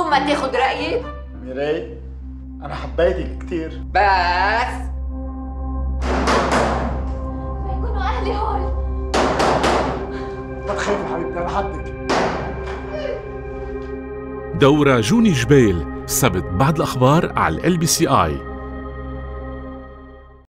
بدون ما تاخد رأيي؟ ميراي أنا حبيتك كتير. بس يكونوا أهلي هول. لا تخافي حبيبتي أنا حدك. دورة جوني جبيل السبت بعد الأخبار على LBC I.